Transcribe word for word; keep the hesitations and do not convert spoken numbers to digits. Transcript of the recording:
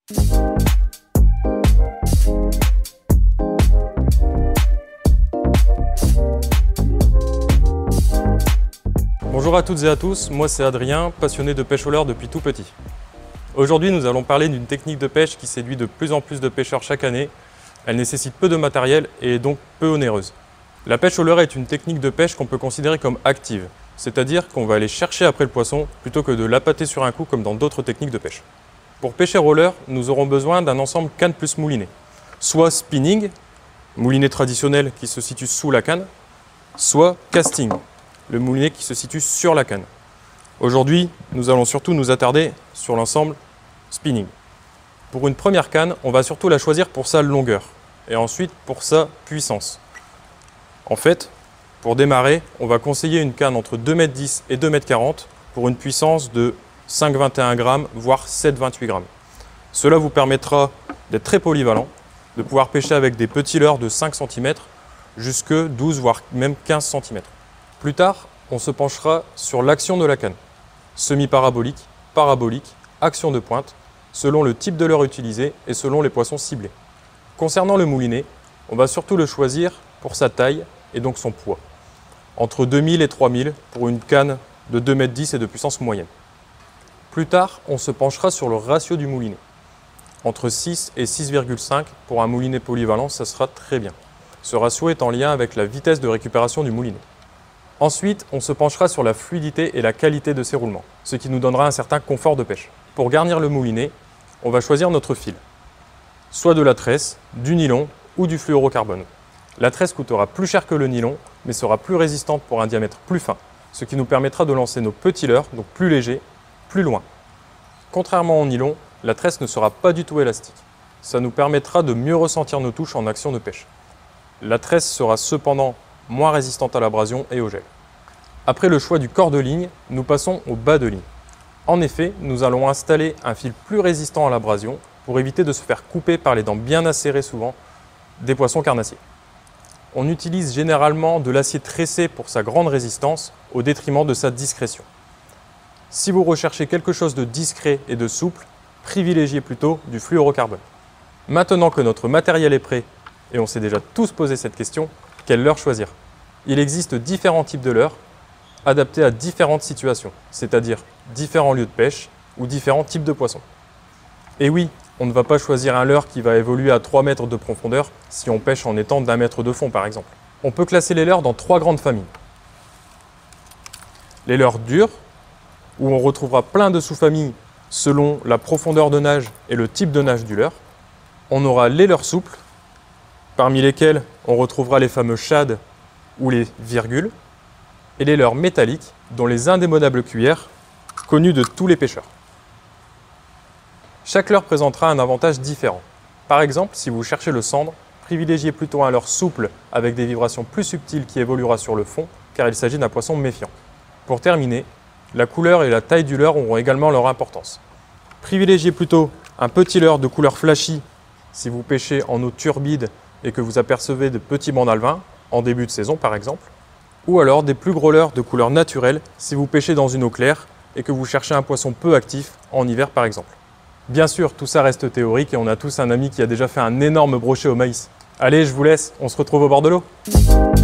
Bonjour à toutes et à tous, moi c'est Adrien, passionné de pêche au leurre depuis tout petit. Aujourd'hui nous allons parler d'une technique de pêche qui séduit de plus en plus de pêcheurs chaque année. Elle nécessite peu de matériel et est donc peu onéreuse. La pêche au leurre est une technique de pêche qu'on peut considérer comme active, c'est-à-dire qu'on va aller chercher après le poisson plutôt que de l'appâter sur un coup comme dans d'autres techniques de pêche. Pour pêcher au leurre, nous aurons besoin d'un ensemble canne plus moulinet, soit spinning, moulinet traditionnel qui se situe sous la canne, soit casting, le moulinet qui se situe sur la canne. Aujourd'hui, nous allons surtout nous attarder sur l'ensemble spinning. Pour une première canne, on va surtout la choisir pour sa longueur et ensuite pour sa puissance. En fait, pour démarrer, on va conseiller une canne entre deux mètres dix et deux mètres quarante pour une puissance de cinq virgule vingt et un grammes, voire sept virgule vingt-huit grammes. Cela vous permettra d'être très polyvalent, de pouvoir pêcher avec des petits leurres de cinq centimètres jusque douze voire même quinze centimètres. Plus tard, on se penchera sur l'action de la canne. Semi-parabolique, parabolique, action de pointe, selon le type de leurre utilisé et selon les poissons ciblés. Concernant le moulinet, on va surtout le choisir pour sa taille et donc son poids. Entre deux mille et trois mille pour une canne de deux mètres dix et de puissance moyenne. Plus tard, on se penchera sur le ratio du moulinet. Entre six et six virgule cinq pour un moulinet polyvalent, ça sera très bien. Ce ratio est en lien avec la vitesse de récupération du moulinet. Ensuite, on se penchera sur la fluidité et la qualité de ses roulements, ce qui nous donnera un certain confort de pêche. Pour garnir le moulinet, on va choisir notre fil. Soit de la tresse, du nylon ou du fluorocarbone. La tresse coûtera plus cher que le nylon, mais sera plus résistante pour un diamètre plus fin, ce qui nous permettra de lancer nos petits leurres, donc plus légers, plus loin. Contrairement au nylon, la tresse ne sera pas du tout élastique. Ça nous permettra de mieux ressentir nos touches en action de pêche. La tresse sera cependant moins résistante à l'abrasion et au gel. Après le choix du corps de ligne, nous passons au bas de ligne. En effet, nous allons installer un fil plus résistant à l'abrasion pour éviter de se faire couper par les dents bien acérées souvent des poissons carnassiers. On utilise généralement de l'acier tressé pour sa grande résistance au détriment de sa discrétion. Si vous recherchez quelque chose de discret et de souple, privilégiez plutôt du fluorocarbone. Maintenant que notre matériel est prêt, et on s'est déjà tous posé cette question, quel leurre choisir? Il existe différents types de leurres adaptés à différentes situations, c'est-à-dire différents lieux de pêche ou différents types de poissons. Et oui, on ne va pas choisir un leurre qui va évoluer à trois mètres de profondeur si on pêche en étant d'un mètre de fond par exemple. On peut classer les leurres dans trois grandes familles. Les leurres durs, où on retrouvera plein de sous-familles selon la profondeur de nage et le type de nage du leurre. On aura les leurres souples, parmi lesquels on retrouvera les fameux shad ou les virgules, et les leurres métalliques, dont les indémodables cuillères, connus de tous les pêcheurs. Chaque leurre présentera un avantage différent. Par exemple, si vous cherchez le cendre, privilégiez plutôt un leurre souple avec des vibrations plus subtiles qui évoluera sur le fond, car il s'agit d'un poisson méfiant. Pour terminer, la couleur et la taille du leurre auront également leur importance. Privilégiez plutôt un petit leurre de couleur flashy si vous pêchez en eau turbide et que vous apercevez de petits bancs d'alevin, en début de saison par exemple, ou alors des plus gros leurres de couleur naturelle si vous pêchez dans une eau claire et que vous cherchez un poisson peu actif en hiver par exemple. Bien sûr, tout ça reste théorique et on a tous un ami qui a déjà fait un énorme brochet au maïs. Allez, je vous laisse, on se retrouve au bord de l'eau.